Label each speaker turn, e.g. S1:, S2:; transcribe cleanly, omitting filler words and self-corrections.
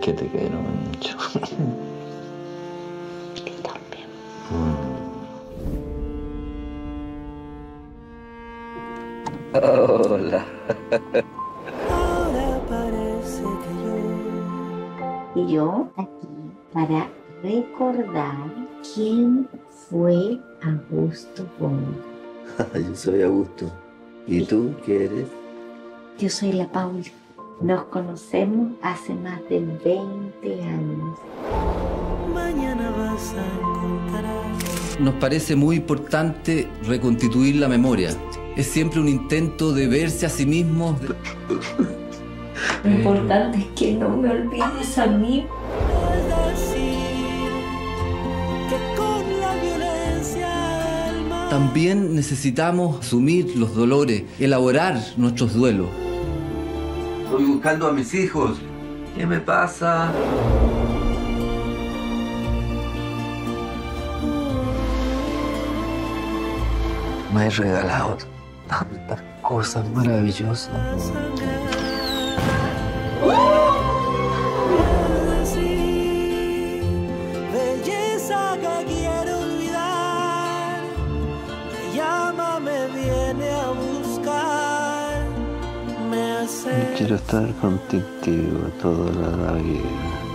S1: que te quiero mucho.
S2: Y también.
S1: Hola.
S3: Ahora parece que
S2: Y yo aquí para recordar quién fue Augusto Bono.
S1: Yo soy Augusto. ¿Y tú qué eres?
S2: Yo soy la Paula. Nos conocemos hace más de 20 años.
S3: mañana vas a encontrar.
S4: Nos parece muy importante reconstituir la memoria. Es siempre un intento de verse a sí mismos.
S2: Lo importante es que no me olvides a mí.
S3: Es decir, que con la violencia del mal.
S4: También necesitamos asumir los dolores, elaborar nuestros duelos.
S1: Estoy buscando a mis hijos. ¿Qué me pasa? Me has regalado tantas cosas maravillosas.
S3: Es decir, belleza que quiero olvidar. Me llama, me viene a buscar. Me hace.
S1: Quiero estar contigo toda la vida.